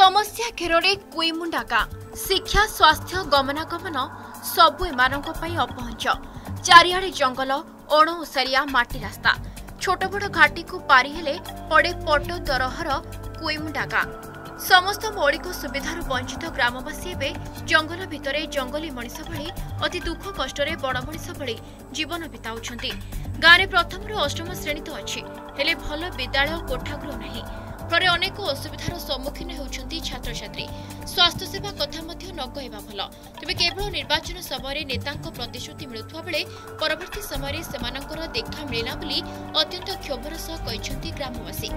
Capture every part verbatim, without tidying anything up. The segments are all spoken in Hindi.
समस्या घेरे कुईमुंडा गाँ शिक्षा स्वास्थ्य गमनागमन सबु एमानक पई अपहंच चारिआडे जंगल अण ओसारिया माटी रास्ता छोट बड़ घाटी को पारी हेले पड़े पट दरहर कुईमुंडा गाँ समस्त मौलिक सुविधार वंचित ग्रामवासी एवं जंगल भितर जंगली मनीष भली अति दुख कष्ट बड़ मनीष भली जीवन बिताउछंती। गाँव में प्रथम अष्टम श्रेणी तो अच्छी हेले भल विद्यालय कोठागृह नहीं फल अनेक असुविधार सम्मुखीन होउछंती छात्र छात्री। स्वास्थ्य सेवा कथा मध्य न कहबा भल तेबे केवल निर्वाचन समय नेतांक प्रतिश्रुति मिलुवा बेले परवर्ती समय सेमानंकर देखा मिलना बोली अत्यंत क्षोभर सह कहछंती ग्रामवासी।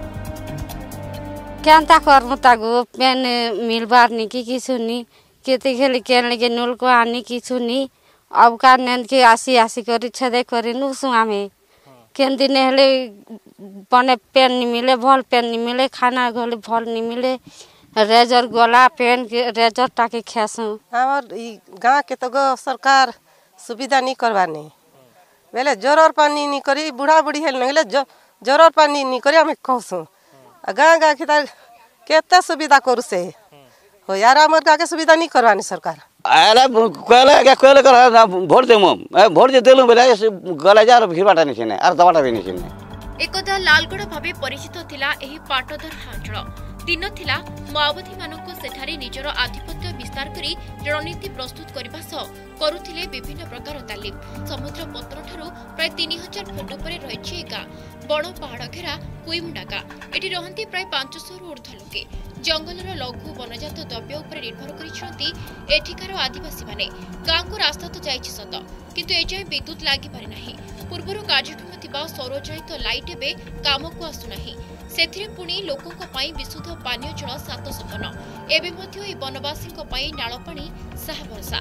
केनता करमु तागो पेन मिलबार नि कि किछुनी केते खेले केन के नूल को आनी किछुनी अब का नंद के आसी आसी करी छदे करी नु सुआमे केन दिन हेले बने पेन नि मिले भल पेन नि मिले खाना गले भल नि मिले रेजर गोला पेन के रेजर टाके खेसु हमर ई गां के तो सरकार सुविधा नहीं करवाने बेले जरूर पानी नहीं करी बुढ़ा बुढ़ी हेल नगले जरूर पानी नहीं करी हमें कहसु गां गां के केते सुविधा करू से हो यार हमर गां के सुविधा नहीं करवानी सरकार आला कहले के कहले कर वोट देमु वोट जे देलु बेले गला जार भिरबाटा नहीं छने आर दबाटा भी नहीं छने। एकदा लालगढ़ भाबे परिचित थिला एही पाटदर हांचल दिन थिला माओवादी मानक सेठारे निजर आधिपत्य विस्तार करी रणनीति प्रस्तुत करबा सह करुथिले विभिन्न प्रकार तालीम। समुद्र पत्र ठारू प्राय तीन हजार फुट ऊपर रहिछि गाँ बड़ पहाड़ घेरा कुईमुंडा गाँ एठी रहंती प्राय पांच सौ रु ऊर्ध्व लोके जंगलर लघु वनजात द्रव्य उपर निर्भर करिछंती एठिकार आदिवासी माने। गाँ को रास्ता तो जाइछि सत किंतु एजाय विद्युत लागि पारि नाही। पूर्वरु कार्यक्षम थिबा सौरचालित लाइट एबे काम को आसु नाही सेथिरे पुणी लोकंक पई विशुद्ध पानीय जल सात सपन एबे मध्य ए वनवासींक पई नाळ पानी साहा भरसा।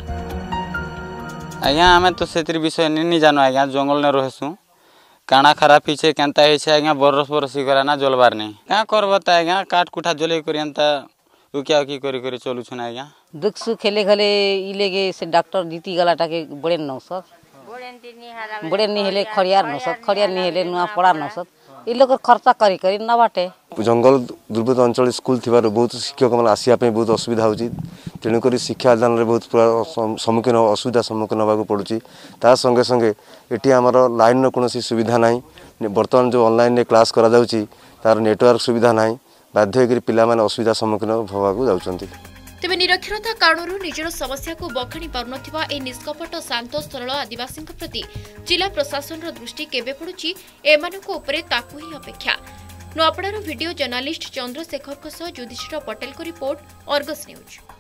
आज्ञा आमे तो सेतिर विषय नि जानो आज्ञा जंगल ने रहसु काना खराब पीछे केनता हेछे आज्ञा बरस बरस करा ना जलबार नहीं का करबता आज्ञा काट कुठा जले करियंता उकिया की करी करी चलु छन आज्ञा दुख सुख खेले गले इलेगे से डॉक्टर जीती गलाटा के बड़े नौसत बड़े नहीं हेले खड़ियार नौसत खड़ियार नहीं हेले नुआ पड़ा नौसत इ लोग खर्चा करी करी न बाटे। जंगल दुर्गत अंचल स्कूल थिबार बहुत शिक्षक मन आसिया पे बहुत असुविधा होची तेणु करी शिक्षा दान रे बहुत सम्मुखीन असुविधा सम्मुखीन होबाक पड़ुची। ता संगे संगे एटी हमर लाइन रो कोनोसी सुविधा नाही वर्तमान जो ऑनलाइन रे क्लास करा जाउची तार नेटवर्क सुविधा नाही बाध्य करी पिला माने असुविधा सम्मुखीन होबाक जाउचंती। तेबे निरक्षरता कारणरू निजर समस्या को बखाणी पारुनथिबा ए निष्कपट शांत सरल आदिवासी प्रति जिला प्रशासन दृष्टि केबे पड़ुची एमानक उपरे ताकू ही अपेक्षा। नुआपड़ार वीडियो जर्नालिस्ट चंद्रशेखर युधिष्ठिर पटेल को रिपोर्ट अर्गस न्यूज।